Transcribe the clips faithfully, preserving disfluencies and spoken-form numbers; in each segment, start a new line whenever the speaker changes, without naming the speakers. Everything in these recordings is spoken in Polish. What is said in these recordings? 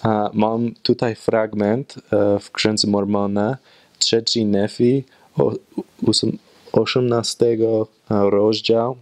A mam tutaj fragment e, w Księdze Mormona, trzeci Nefi, o, ósm- osiemnasty rozdział.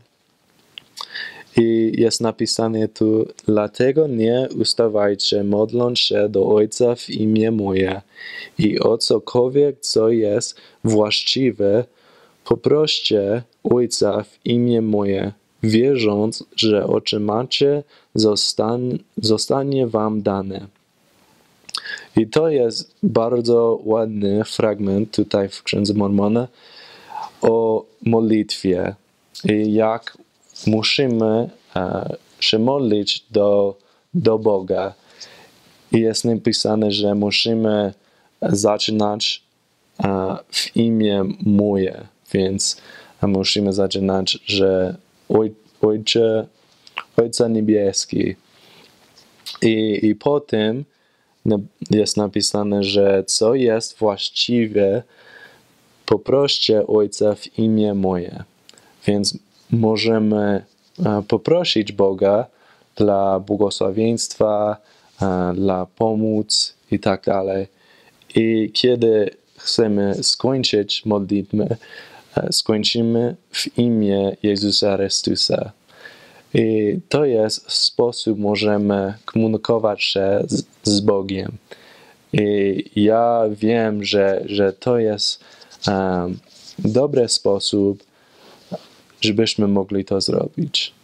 I jest napisane tu: dlatego nie ustawajcie, modląc się do Ojca w imię moje i o cokolwiek, co jest właściwe, poproście Ojca w imię moje, wierząc, że otrzymacie, zostan, zostanie wam dane. I to jest bardzo ładny fragment tutaj w Księdze Mormona o modlitwie i jak musimy e, się modlić do, do Boga. I jest napisane, że musimy zaczynać e, w imię moje, więc musimy zaczynać, że oj, Ojcze, Ojca Niebieski. I, I potem jest napisane, że co jest właściwe, poproście Ojca w imię moje. Więc możemy poprosić Boga dla błogosławieństwa, dla pomoc i tak dalej. I kiedy chcemy skończyć modlitwę, skończymy w imię Jezusa Chrystusa. I to jest sposób, możemy komunikować się z, z Bogiem. I ja wiem, że, że to jest um, dobry sposób, żebyśmy mogli to zrobić.